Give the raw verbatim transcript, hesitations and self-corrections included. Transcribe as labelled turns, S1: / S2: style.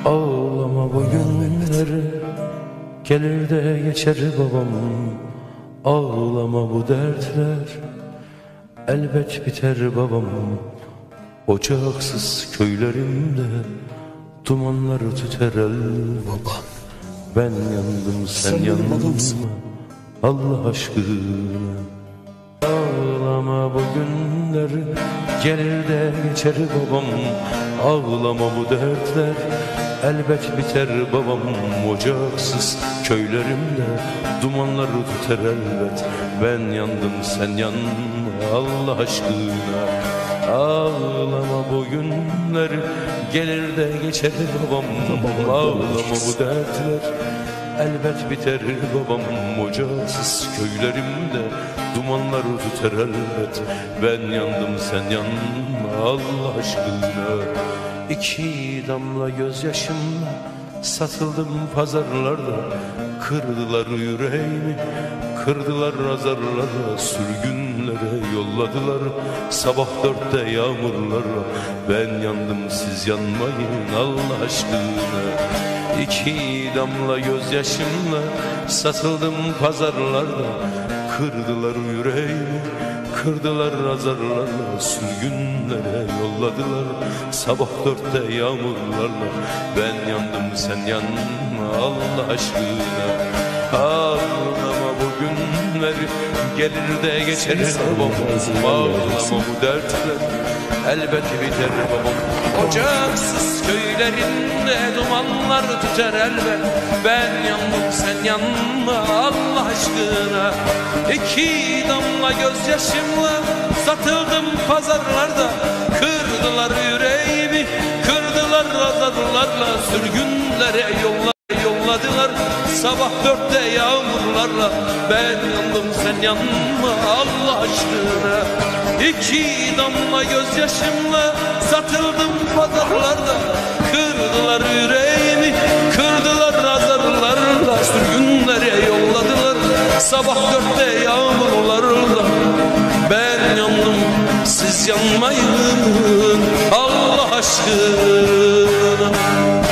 S1: Ağlama bu günler gelir de geçer babam. Ağlama bu dertler elbet biter babam. Ocaksız köylerimde dumanlar tüter elbet. Ben yandım sen, sen yandın mı Allah aşkına. Ağlama bu günler gelir de geçer babam. Ağlama bu dertler elbet biter babam. Ocaksız köylerimde dumanlar tüter elbet. Ben yandım sen yanma Allah aşkına. Ağlama bu günler gelir de geçer babam. Ağlama bu dertler elbet biter babam. Ocaksız köylerimde dumanlar tüter elbet. Ben yandım sen yanma Allah aşkına. İki damla gözyaşımla satıldım pazarlarda. Kırdılar yüreğimi, kırdılar azarlara. Sürgünlere yolladılar sabah dörtte yağmurlara. Ben yandım siz yanmayın Allah aşkına. İki damla gözyaşımla satıldım pazarlarda. Kırdılar yüreğimi, kırdılar azarlarla. Sürgünlere yolladılar sabah dörtte yağmurlarla. Ben yandım sen yanma Allah aşkına. Ağlama bu günler gelir de geçer babam. Ağlama bu dertler elbet biter babam. Ocaksız köylerinde dumanlar tüter elbet. Ben yandım sen yanma Allah aşkına. İki damla gözyaşımla satıldım pazarlarda. Kırdılar yüreğimi, kırdılar azarlarla. Sürgünlere yolladılar yolladılar sabah dörtte yağmurlarla. Ben yandım sen yanma Allah aşkına. İki damla gözyaşımla satıldım pazarlarda. Kırdılar yüreğimi, kırdılar azarlarla. Sürgünlere yolladılar sabah dörtte yağmurlarla. Ben yandım siz yanmayın Allah aşkına.